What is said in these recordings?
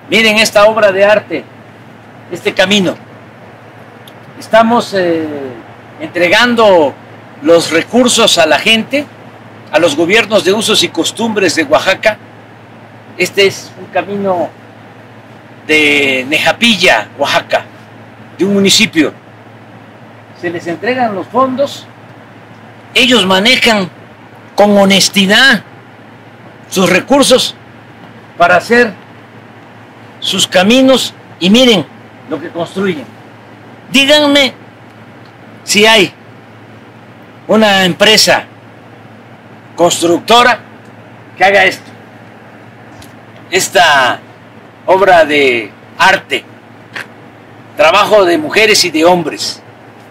Miren esta obra de arte, este camino. Estamos entregando los recursos a la gente, a los gobiernos de usos y costumbres de Oaxaca. Este es un camino de Nejapilla, Oaxaca, de un municipio. Se les entregan los fondos, ellos manejan con honestidad sus recursos para hacer sus caminos y miren lo que construyen. Díganme si hay una empresa constructora que haga esto, esta obra de arte, trabajo de mujeres y de hombres.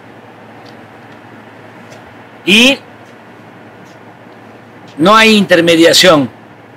Y no hay intermediación,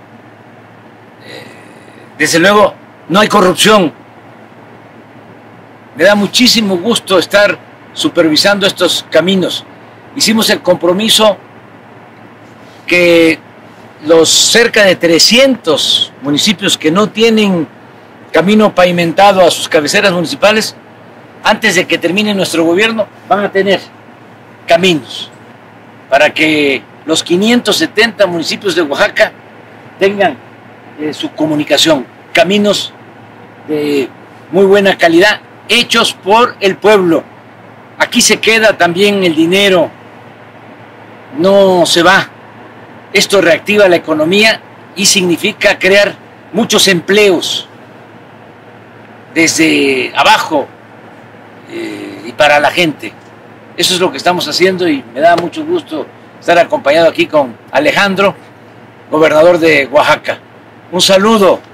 desde luego no hay corrupción. Me da muchísimo gusto estar supervisando estos caminos. Hicimos el compromiso que los cerca de 300 municipios que no tienen camino pavimentado a sus cabeceras municipales, antes de que termine nuestro gobierno, van a tener caminos para que los 570 municipios de Oaxaca tengan su comunicación, caminos de muy buena calidad, hechos por el pueblo. Aquí se queda también el dinero, no se va. Esto reactiva la economía y significa crear muchos empleos desde abajo y para la gente. Eso es lo que estamos haciendo y me da mucho gusto estar acompañado aquí con Alejandro, gobernador de Oaxaca. Un saludo